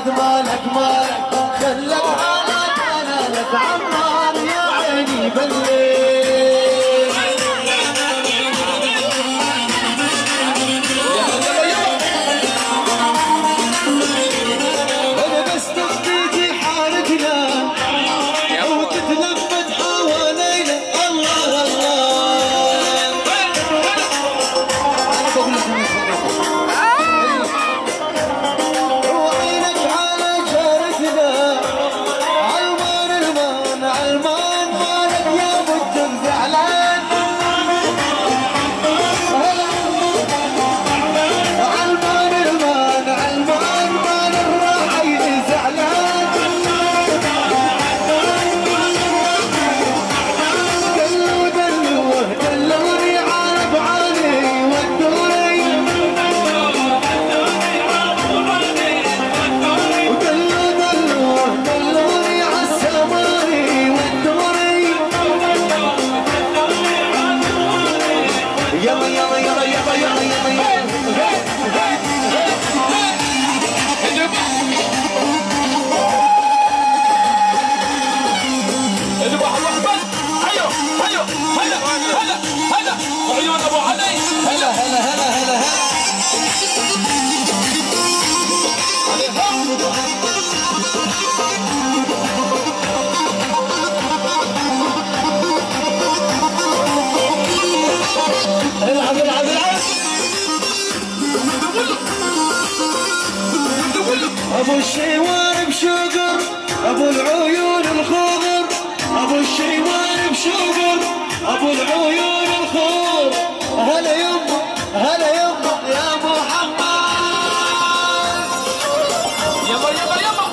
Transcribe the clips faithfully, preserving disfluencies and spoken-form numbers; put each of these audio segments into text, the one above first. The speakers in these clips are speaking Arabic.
بعد مالك مالك خلك حالك انا لك عمار يا عيني بالليل. انا بس تبتدي حارتنا وتتلفت حوالينا الله الله. وعينك على جارتنا علمان المان علمان مالك يا مجد زعلان. علمان المان علمان مال الراعي زعلان. دلو دلوه دلوني على بعاني ودوني ودلو دلوه دلوني عالسماري ودوني. يلا يلا يلا يلا يلا يلا يلا ابو احمد هيا هيا هلا هلا هلا عيون ابو علي هلا هلا هلا هلا هلا العب العب العب. ابو الشيوان بشقر ابو العيون الخضر ابو الشيوان بشقر ابو العيون الخضر. هلا يما هلا يما يا محمد. يلا يلا يلا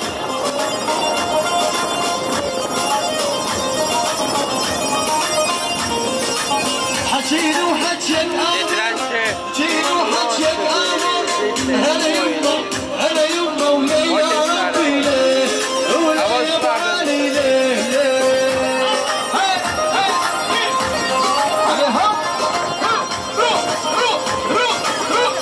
حكينا وحكيت امر حكينا وحكيت امر. هلا يما هلا يما ويا ربي ليه ولا يا علي ليه ليه. هاي هاي على هم روح روح روح روح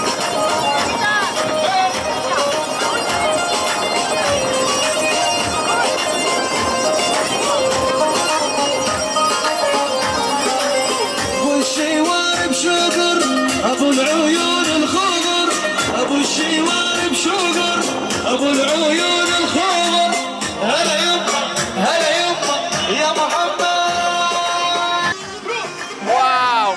ابو الشيوان بشقر ابو العيون الخضر ابو الشيوان بشقر ابو العيون الخضر. هلا يما هلا يما يا محمد. واو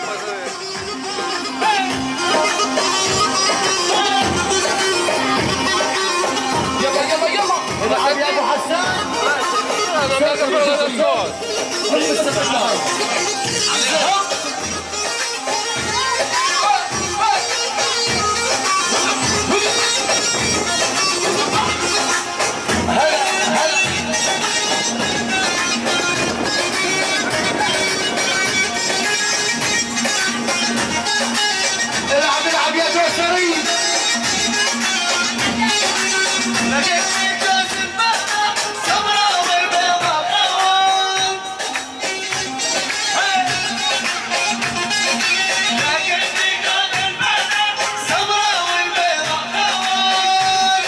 يلا يلا يلا العب يا ابو حسان. العب العب يا دوسري. لقيتني جوز البرة سمراء والبيضاء ألوان. لقيتني جوز البرة سمراء والبيضاء ألوان.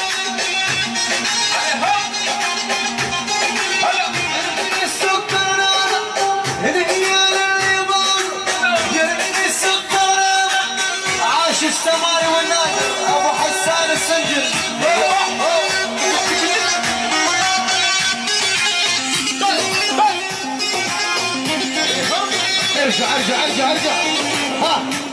يرمي السكرانة هدية للريبان. يرمي السكرانة عاش السماري والناي أبو حسان السنجر. ارجع ارجع ارجع ارجع. ها